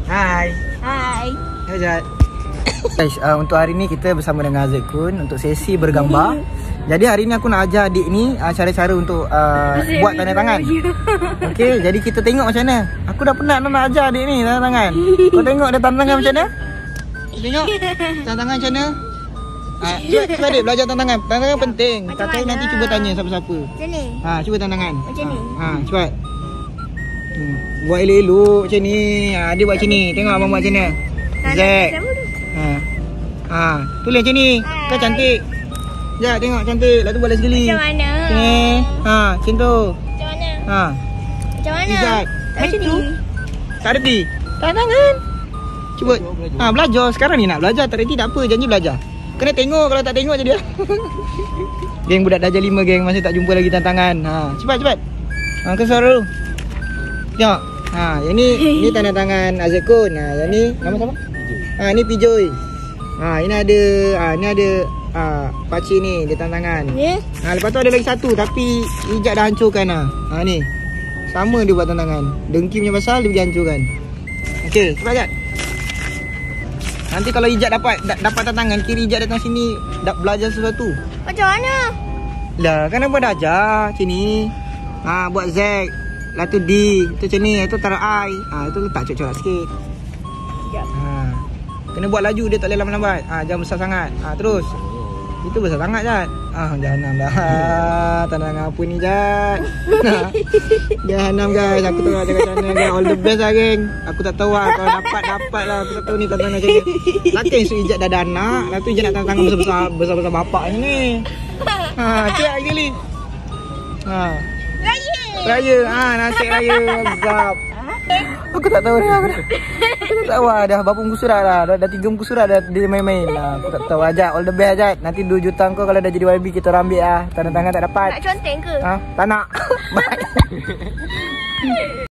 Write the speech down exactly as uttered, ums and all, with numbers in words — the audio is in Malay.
Hai. Hai. Hai Jad. Guys, uh, untuk hari ni kita bersama dengan Azad Kun untuk sesi bergambar. Jadi hari ni aku nak ajar adik ni uh, cara-cara untuk uh, buat tanda tangan. Okey, jadi kita tengok macam mana. Aku dah penat nak ajar adik ni tanda tangan. Kau tengok dia tanda tangan macam mana? Tengok tanda tangan macam mana? Ah, cuba, cuba adik belajar tanda tangan. Tanda tangan penting. Kakak nanti cuba tanya siapa-siapa. Macam ni. Ha, cuba tanda tangan. Macam ni. Ha, cepat. Hmm. Buat elok-elok macam ni. Ha, dia buat macam ni. Tengok abang buat macam ni. Z. Ha. Ha, tulis macam ni. Kau cantik. Sekejap tengok cantik. Lepas tu buat lagi sekali. Macam mana? Sini. Ha, macam tu. Macam mana? Ha. Macam mana? Izzat. Tak Macam reti. tu. Tak reti. Tanda tangan. Cuba. Ha, belajar. Sekarang ni nak belajar. Tak reti tak apa. Janji belajar. Kena tengok. Kalau tak tengok je dia. Geng budak darjah lima geng. Masih tak jumpa lagi tanda tangan. Ha, cepat cepat. Ha, ke suara dulu. Tengok. Ha, yang ni ni tanda tangan Azad Kun. Ha, yang ni nama siapa? Ha, ni Pijoy. Ha, ini ada ha, ni ada ha, pakcik ni dia tanda tangan. Ya. Ha, lepas tu ada lagi satu tapi Ijat dah hancurkan ah. Ha ni. Sama dia buat tanda tangan. Dengki punya pasal dia dihancurkan. Okey, cepat Ijat. Nanti kalau Ijat dapat da, dapat tanda tangan, kiri Ijat datang sini dah belajar sesuatu. Macam mana? Lah, kan buat dah ajar sini. Ha, buat Z. Lepas tu D, tu macam ni, itu taruh I. Ha, itu letak corak-corak sikit. Sekejap. Ha. Kena buat laju, dia tak boleh lambat-lambat. Ha, jangan besar sangat. Ha, terus. Itu besar sangat Jad. Ah, jahanam dah. Tanda tangan apa ni Jad? Jahanam guys. Aku tahu ada kat sana guys. All the best lah geng. Aku tak tahu lah. Kalau dapat, dapat lah. Aku tak tahu ni tanda tangan macam ni. Nanti esok Ijat dah ada anak. Lepas tu Ijat nak tanda tangan besar-besar besar-besar bapak ni. Ha, cek lagi sekali. Ha. Raya. Raya. Ha, nasi raya. Zap. Aku tak tahu dah. Aku tak, aku tak tahu lah. Dah berapa muka surat dah. Dah, dah tiga muka surat dah dia main-main. Ha, aku tak tahu. Ajak. All the best Ajak. Nanti dua juta kau kalau dah jadi Y B kita orang ambil lah. Tanda tangan tak dapat. Nak conteng ke? Ha? Tak nak. Bye.